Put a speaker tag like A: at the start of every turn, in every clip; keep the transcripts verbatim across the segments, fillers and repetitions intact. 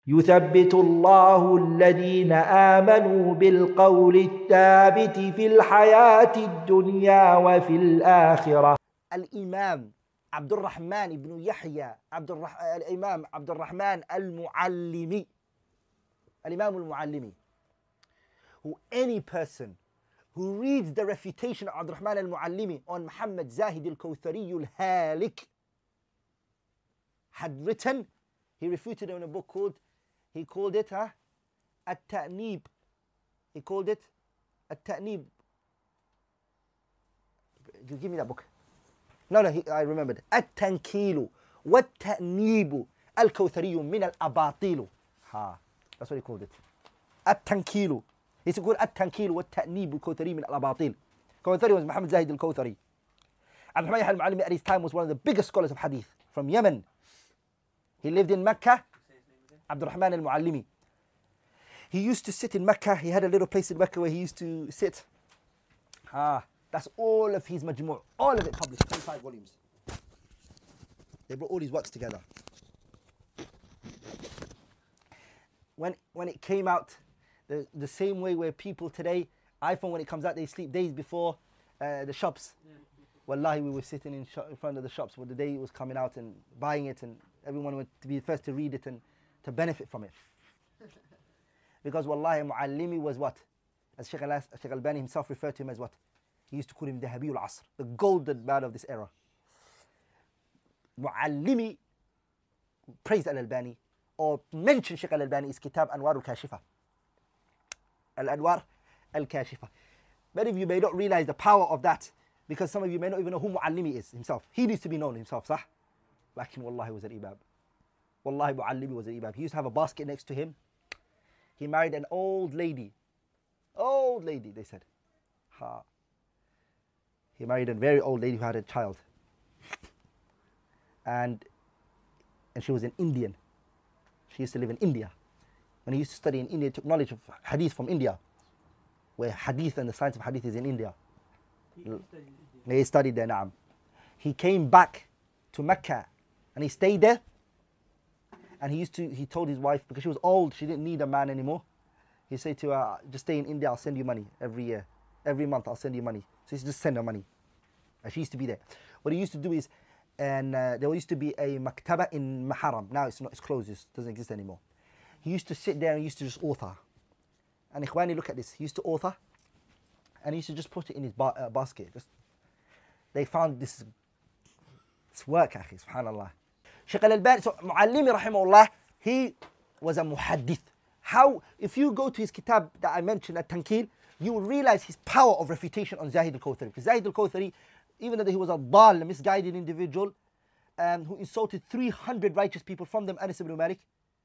A: يثبت الله الذين آمنوا بالقول الثابت في الحياة الدنيا وفي الآخرة.
B: الإمام عبد الرحمن بن يحيى عبد الرح... الإمام عبد الرحمن المعلمي الإمام المعلمي who any person who reads the refutation of Abd al-Rahman al-Muallimi on Muhammad Zahid al-Kawthari al-Halik had written, he refuted it in a book called, he called it huh, At-Ta'nib. He called it At-Ta'nib. You give me that book. No, no, he, I remembered. At-Tankilu Wat-Ta'nibu Al-Kawthari min al-Abatilu. Ha, that's what he called it. At-Tankilu. He's called At-Tankilu Wat-Ta'nibu Al-Kawthari min al-Abatil. Kawthari was Muhammad Zahid al-Kawthari. Abd al-Rahman al-Muallimi at his time was one of the biggest scholars of hadith from Yemen. He lived in Mecca. Abd al-Rahman al-Muallimi. He used to sit in Mecca. He had a little place in Mecca where he used to sit. Ah, that's all of his majmu', all of it published, twenty-five volumes. They brought all his works together. When when it came out, the, the same way where people today, iPhone when it comes out, they sleep days before uh, the shops. Yeah. Wallahi, we were sitting in, in front of the shops when the day it was coming out and buying it, and everyone wanted to be the first to read it and to benefit from it. Because wallahi, Muallimi was what? As Shaykh al-Albani himself referred to him as what? He used to call him the Dhahabi al-Asr, the golden man of this era. Muallimi praised al-Albani or mentioned Shaykh al-Albani is Kitab Anwar al-Kashifa. Al-Anwar al-Kashifa. Many of you may not realize the power of that because some of you may not even know who Muallimi is himself. He needs to be known himself, sah? Lakin wallahi was an imam. Wallahi Muallimi was an imam. He used to have a basket next to him. He married an old lady. Old lady, they said. Ha. He married a very old lady who had a child. And, and she was an Indian. She used to live in India. When he used to study in India, he took knowledge of hadith from India, where hadith and the science of hadith is in India. He studied, he studied there, na'am. He came back to Mecca and he stayed there. And he used to, he told his wife, because she was old, she didn't need a man anymore. He said to her, just stay in India, I'll send you money every year. Every month I'll send you money. So he used to just send her money. And she used to be there. What he used to do is, and uh, there used to be a maktaba in Muharram. Now it's not, it's closed, it doesn't exist anymore. He used to sit there and he used to just author. And Ikhwani, look at this. He used to author and he used to just put it in his ba uh, basket. Just, they found this, this work, akhi, subhanallah. Shaykh al-Albani, so Muallimi rahimahullah, he was a muhaddith. How, if you go to his kitab that I mentioned at Tankil, you will realize his power of refutation on Zahid al-Kawthari. Because Zahid al-Kawthari, even though he was a dal, a misguided individual, um, who insulted three hundred righteous people, from them Anas ibn Malik,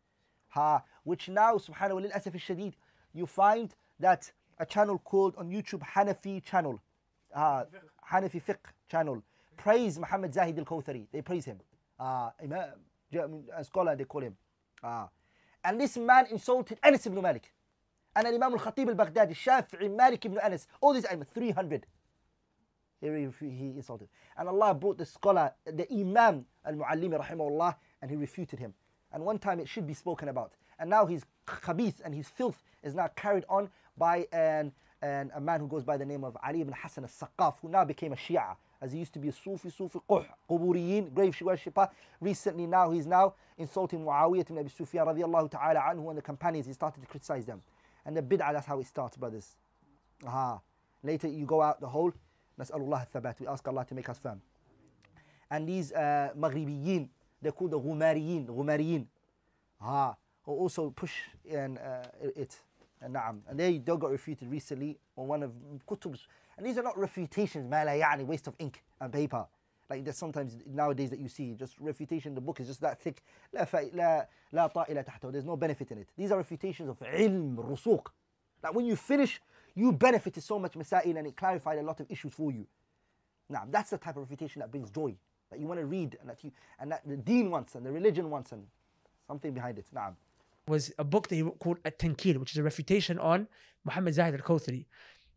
B: ha, which now, subhanahu wa lil-asaf al-shadid, you find that a channel called on YouTube, Hanafi channel, uh, Hanafi fiqh channel, praise Muhammad Zahid al-Kawthari. They praise him. Uh, Imam, a scholar they call him. Uh, and this man insulted Anas ibn Malik. And Imam al-Khatib al-Baghdadi, Shafi'i, Malik ibn Anas, all these Imams, three hundred. He, he insulted. And Allah brought the scholar, the Imam al-Muallimi rahimahullah, and he refuted him. And one time it should be spoken about. And now his khabith and his filth is now carried on by an, an, a man who goes by the name of Ali ibn Hassan al-Saqaf, who now became a Shia. As he used to be a Sufi, Sufi, Quh, Quburiyin, grave worshipper. Recently now, he's now insulting Muawiyah ibn Abi Sufyan radiallahu ta'ala anhu and the companions. He started to criticize them. And the bid'ah, that's how it starts, brothers. Aha. Later you go out the hole. Nas'alullah al-thabat. We ask Allah to make us firm. And these uh, Maghribiyin, they're called the Ghumariyin, Ghumariyin. Aha. Who also push and, uh, it. And, na'am. And they, they got refuted recently on one of Kutub's. And these are not refutations, ma la ya'ni, waste of ink and paper. Like there's sometimes nowadays that you see, just refutation, the book is just that thick. La la la ta'ila tahtahu. There's no benefit in it. These are refutations of ilm, rusuq. Like when you finish, you benefited so much masail and it clarified a lot of issues for you. Now that's the type of refutation that brings joy. That you want to read and that you and that the deen wants and the religion wants and something behind it. Naam.
C: Was a book that he called At-Tankil, which is a refutation on Muhammad Zahid al-Kawthari.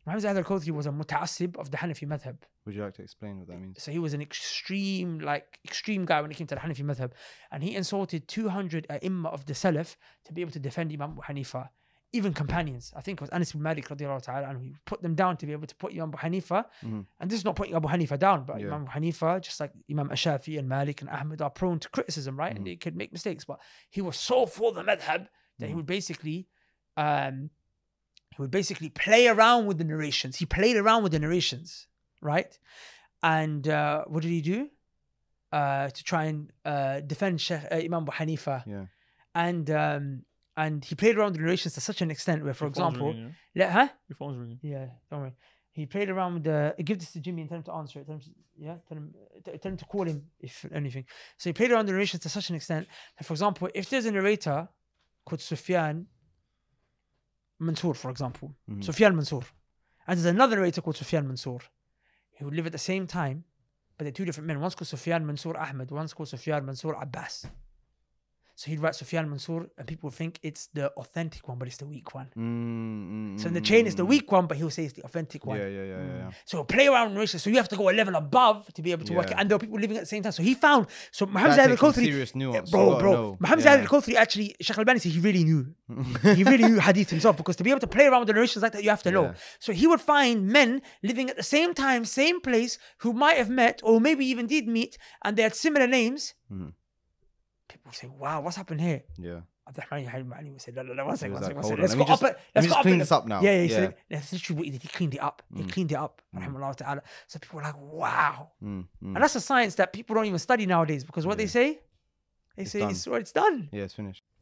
C: Muhammad Zahid al-Kawthari was a muta'assib of the Hanafi madhab.
D: Would you like to explain what that means?
C: So he was an extreme, like extreme guy when it came to the Hanafi madhab, and he insulted two hundred ai-imma of the Salaf to be able to defend Imam Abu Hanifa. Even companions, I think it was Anas bin Malik radiallahu ta'ala, and he put them down to be able to put Imam Abu Hanifa.
D: Mm-hmm.
C: And this is not putting Abu Hanifa down, but
D: Yeah.
C: Imam Abu Hanifa, just like Imam Ashafi and Malik and Ahmed, are prone to criticism, right?
D: Mm-hmm.
C: And they could make mistakes. But he was so for the madhab that
D: Mm-hmm.
C: he would basically, um, he would basically play around with the narrations. He played around with the narrations, right? And uh, what did he do? Uh, to try and uh, defend Sheikh, uh, Imam Abu Hanifa.
D: Yeah.
C: And um, and he played around with the narrations to such an extent where, for
E: Your phone's
C: example,
E: ringing, yeah?
C: let, huh?
E: Your phone's ringing.
C: Yeah, don't worry. He played around with the. Give this to Jimmy and tell him to answer it. Tell him, to, yeah, tell him, t- tell him to call him if anything. So he played around the narrations to such an extent that, for example, if there's a narrator called Sufyan Mansour, for example,
D: Mhm.
C: Sufyan Mansour, and there's another narrator called Sufyan Mansour, he would live at the same time, but they're two different men. One's called Sufyan Mansour Ahmed, one's called Sufyan Mansour Abbas. So he'd write Sufyan Mansour, and people would think it's the authentic one, but it's the weak one.
D: Mm-hmm.
C: So in the chain, it's the weak one, but he'll say it's the authentic one.
D: Yeah, yeah, yeah, yeah. yeah.
C: So play around with narration. So you have to go a level above to be able to work it.
D: Yeah.
C: And there were people living at the same time. So he found. So Muhammad
D: That
C: Zahid
D: takes some
C: al-Kawthari,
D: serious nuance. You
C: bro,
D: gotta
C: bro.
D: know.
C: Muhammad
D: Yeah.
C: Zahid al-Kawthari actually, Sheikh Al-Bani said he really knew. he really knew hadith himself, because to be able to play around with the narrations like that, you have to know.
D: Yeah.
C: So he would find men living at the same time, same place, who might have met or maybe even did meet, and they had similar names.
D: Mhm.
C: People would say, "Wow, what's happened here?"
D: Yeah.
C: Abdurrahman Halim Ali would say, "No, no, no, one second,
D: was
C: one second,
D: like,
C: one
D: hold
C: second. Let's
D: on,
C: go
D: let me
C: up
D: just-
C: it.
D: let
C: Let's
D: me
C: go
D: just
C: up
D: clean
C: it.
D: this up now.
C: Yeah, yeah.
D: Yeah.
C: So that's literally what he did. He cleaned it up. He
D: Mm.
C: cleaned it up.
D: Mm.
C: Rahimahullah ta'ala. So people were like, "Wow."
D: Mm, mm.
C: And that's a science that people don't even study nowadays, because what they
D: Yeah.
C: say, they
D: It's
C: say
D: done.
C: it's, well, it's done.
D: Yeah, it's finished.